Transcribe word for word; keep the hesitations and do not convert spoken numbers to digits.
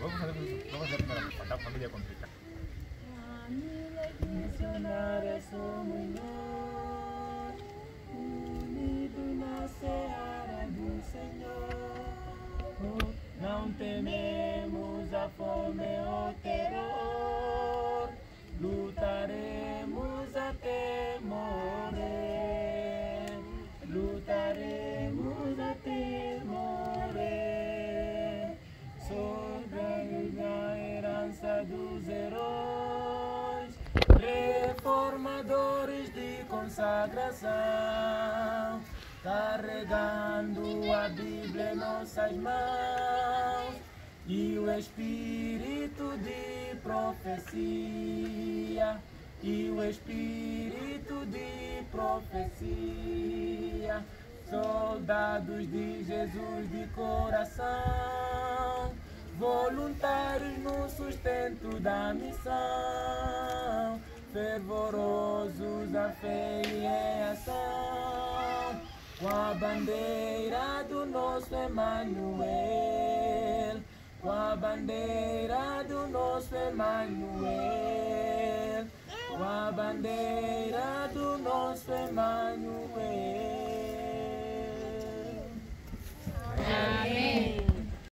Vamos fazer, vamos fazer a primeira parte, a família completa. Missionária somos nós, unidos na seara do Senhor. Não tememos a fome ou terror, lutaremos até morrer, lutaremos até morrer. Soldados da herança dos heróis, reformadores de consagração, carregando a Bíblia em nossas mãos e o espírito de profecia, e o espírito de profecia. Soldados de Jesus de coração, voluntários no sustento da missão, fervorosos a fé e em ação, com a bandeira do nosso Emanuel, com a bandeira do nosso Emanuel, com a bandeira do nosso Emanuel.